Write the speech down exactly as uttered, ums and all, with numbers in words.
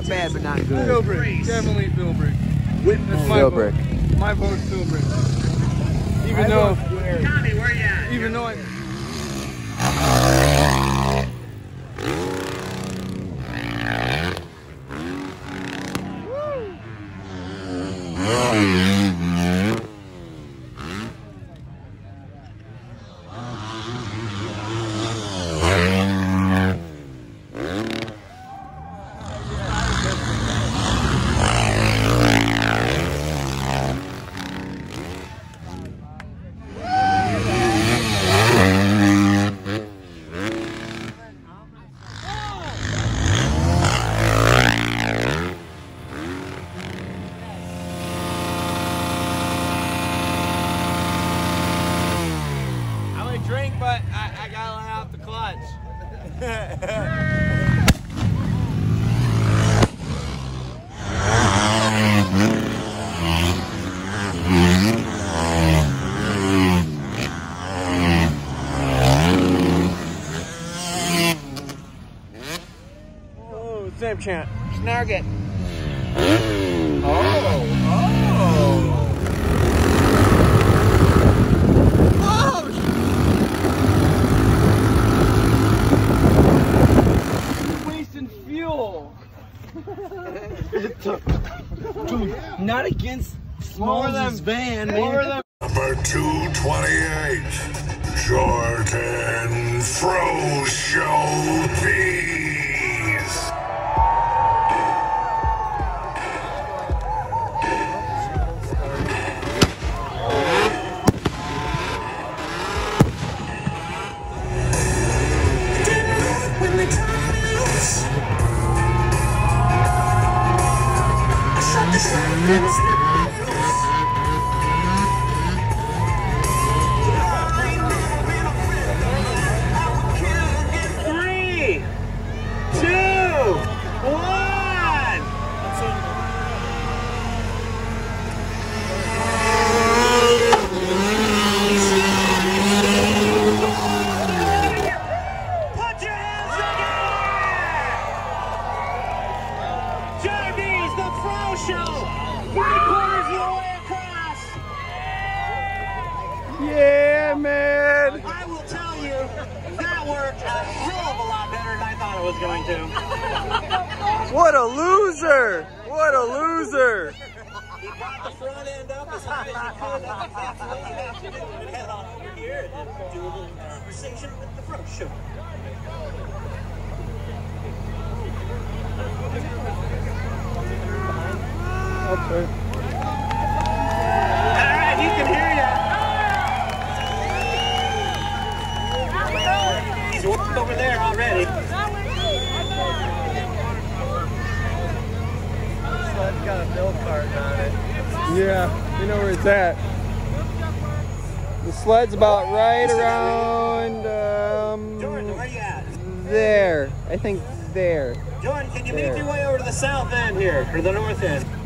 Not bad, but not good. Philbrick, definitely Philbrick. That's my Philbrick. vote. My vote's Philbrick. Even I though, Tommy, where you at? even though I. Drink, but I, I gotta let off the clutch. Oh, Sam Chant. Snark it. Oh, oh. Dude, not against Smalls' van, man. Number two twenty-eight, Jordan Fro Show Peas. Three, two, one. Put your hands together. J B's The Fro Show. Three quarters of the way across. Yeah, man. I will tell you, that worked a hell of a lot better than I thought it was going to. What a loser. What a loser. He brought the front end up as high as he could. That's what you have to do. And head on over here and then do a little conversation with the Fro Show. Okay. All right, he can hear you. He's over there already. Sled's got a milk carton on it. Yeah, you know where it's at. The sled's about right around um, Jordan, where you at? there. I think there. Jordan, can you There. make your way over to the south end here, or the north end?